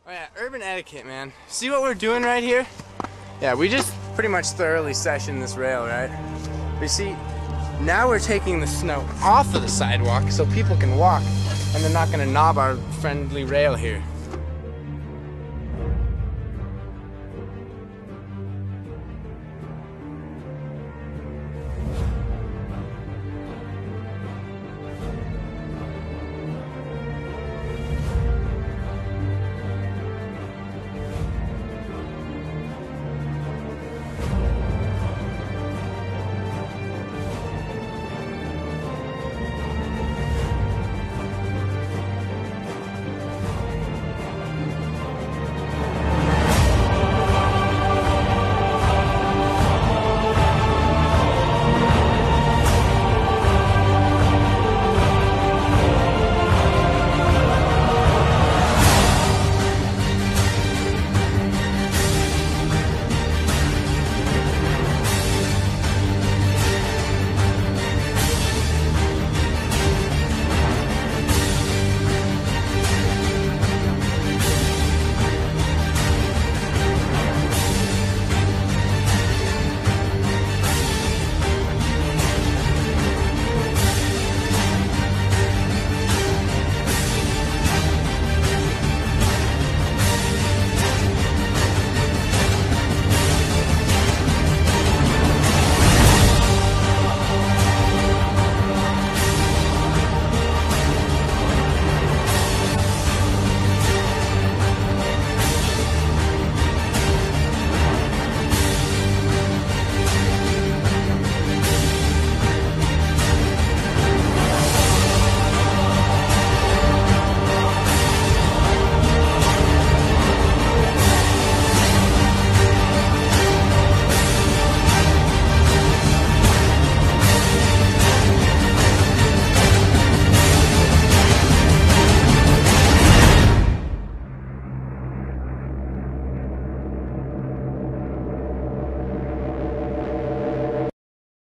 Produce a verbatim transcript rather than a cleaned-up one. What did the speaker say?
Oh yeah, urban etiquette, man. See what we're doing right here? Yeah, we just pretty much thoroughly sessioned this rail, right? We see, now we're taking the snow off of the sidewalk so people can walk and they're not gonna knob our friendly rail here.